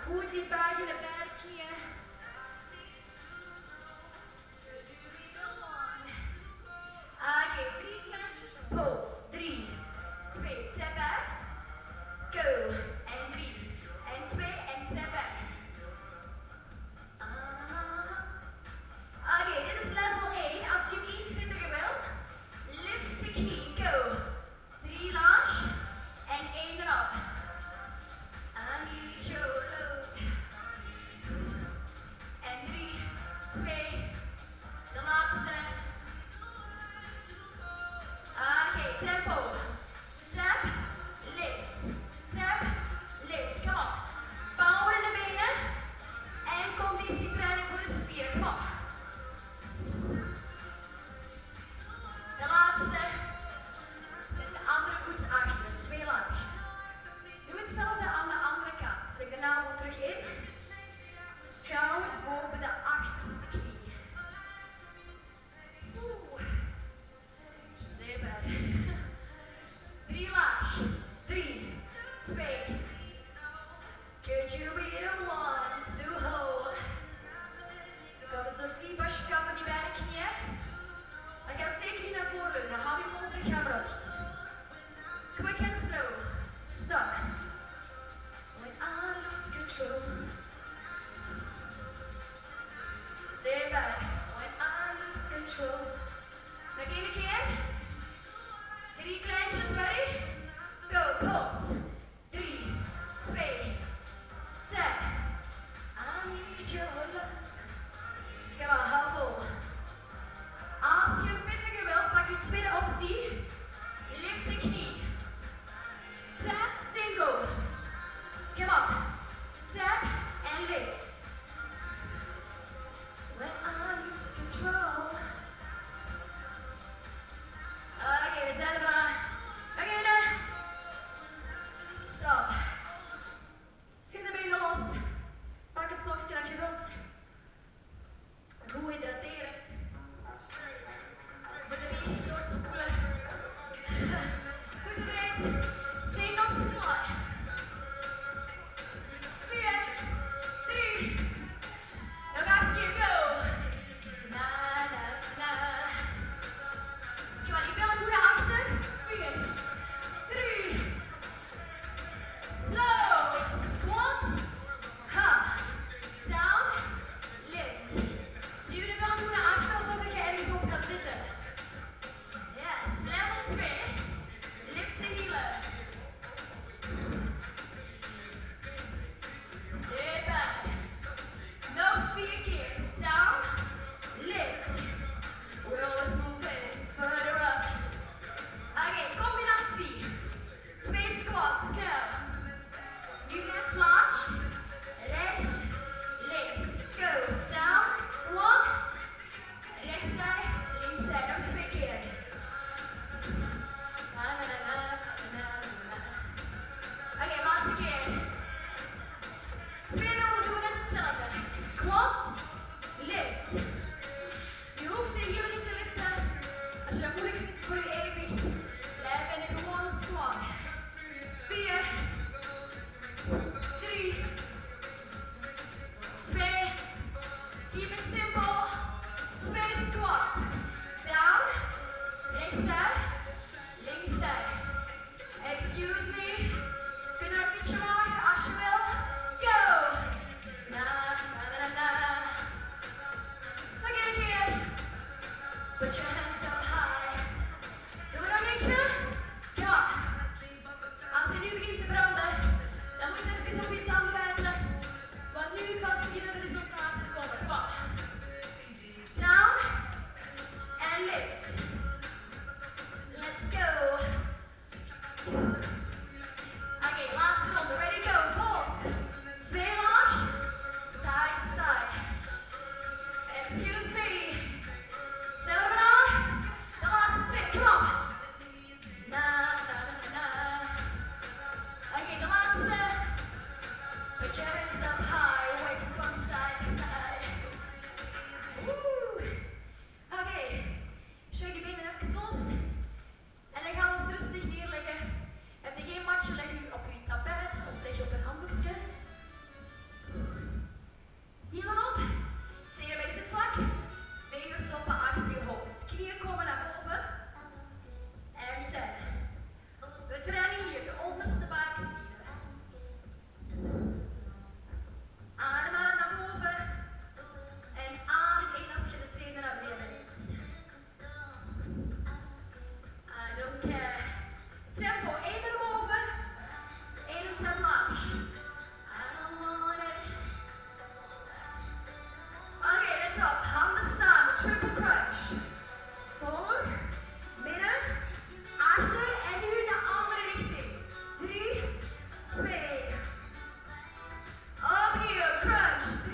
Goed die buiten de buikknieën. Oké, 3 kleintjes. Pulse. 3, 2, tap back. Go. En 3. En 2 en tap back. Oké, dit is level 1. Als je hem iets vindiger wil, lift de knie. Go. 3 laag. En 1 erop. I need your love. En 3, 2, de laatste. Oké, tempo. Tap, lift. Tap, lift. Kom op. Power in de benen. En conditietraining voor de spieren. Kom op. De laatste. Zet de andere voet achter. 2 lang. Doe hetzelfde aan de andere kant. Trek de navel terug in. Schouders boven de achterste knie. Super. 3 laag. 3, 2. Could you be the one to hold? Kom eens op die basje van die beide knieën. Maar ga zeker niet naar voren leunen. Hou je over, ga recht. Quick and slow. Stop. When I lose control. Super. When I lose control. Nog één keer. 3 kleintjes, ready? Go, pulse. 3, 2, tap. I need your love. Kom aan, hou vol. Als je pittiger wilt, pak je tweede optie. Lift de knie. Tap, single. Kom op. Tap en lift. When I lose control. Oké, we zijn er maar. Oké, dan. Stop. Schud de benen los. Pak een slokje dat je wilt. Goed hydrateren. Voor de beestjes door te spoelen. Goed breed. Single squat. 4, 3. Nog 8 keer, go. Na, na, na. Kom aan, die billen goed naar achter. 4, 3. Slow. Squat. Ha. Down. Lift. Duw de billen goed naar achter alsof je ergens op gaat zitten. Yes. Level 2. Lift de hielen. Super. Nog 4 keer. Down. Lift. We're always moving further up. Oké, combinatie. 2 squats. Snel. Nu net laag. Rechts. Links. Go. Down. Walk. Rechtszij. Linkszij. Nog 2 keer. Na, na, na, na, na, na. Oké, laatste keer. Tweede ronde doen we net hetzelfde. Squat, lift. Je hoeft de hielen niet te liften. Als je dat moeilijk vindt voor je evenwicht, blijf bij een gewone squat. 4, 3, 2, keep it simple. 2 squats. Down, rechtszij, linkszij. Excuse me. Kun je nog een beetje lager als je wil? Go! Na, na, na, na. Nog één keer. Put your hands up high. Doen we nog eentje? Ja. Als je nu begint te branden, dan moet je even op je tanden bijten. Want nu pas beginnen de resultaten te komen. Kom. Down. En lift. Let's go. Oké, laatste ronde. Ready, go. Pulse. 2 laag. Side to side. Excuse me. Zijn we er al? De laatste 2. Kom op. Na, na, na, na. Oké, de laatste. Put your hands up high. Away from side to side. Woe. Oké. Shake je benen even los. En dan gaan we ons rustig neerleggen. Heb je geen matje, leg je op je tapijt of leg je op een handdoekje. crunch.